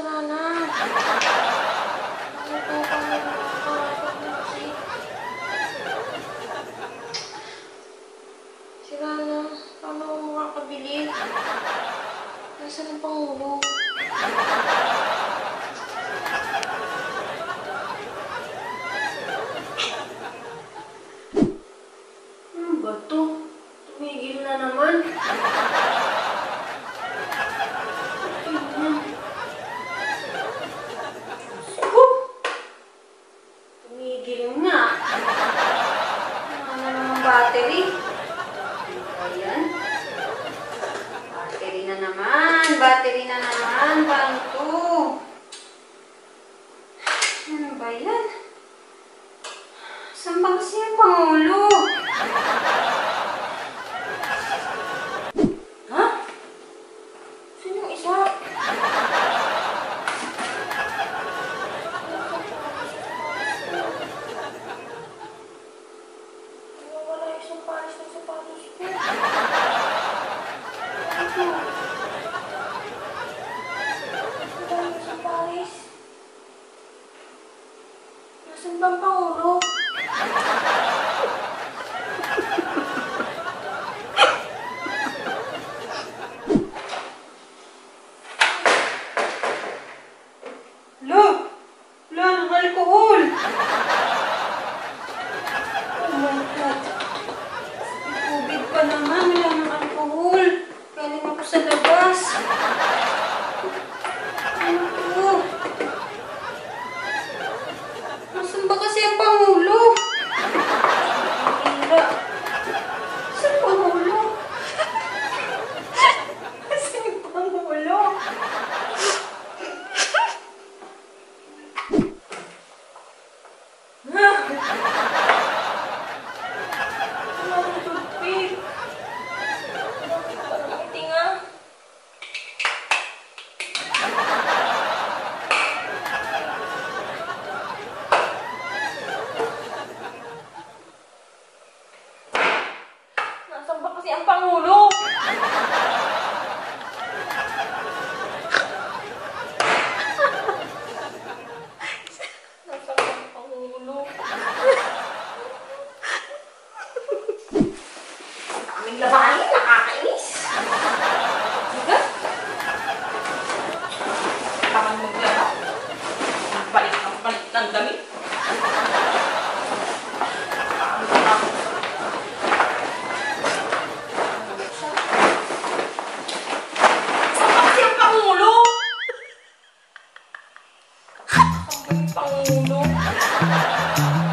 sira na. Ano to? Paano makakapag-music? Sira na. Paano ako makakabili? Nasaan ang Pangulo? Ano ba to? Tumigil na naman. Tumigil nga. Ano na naman battery? Ayan. Battery na naman. Battery na naman. Paano to? Ano ba yan? Saan ba kasi ang Pangulo? Ha? Saan yung isa? Wala isang pares ng sapatos ko. Ito. Wala isang pares. Nasaan ba ang Pangulo? Wala ng alcohol! Oh my God! May COVID pa naman, wala ng alcohol! Galing ako sa labas! Ano to? Nasaan ba kasi ang Pangulo? Hira! Saan ang Pangulo? Saan yung Pangulo? Nasaan ba kasi ang Pangulo? Nasaan ba ang Pangulo? Daming labahin, nakakainis. Diba? Parang maglaba. Balik ng damit. Pangulo.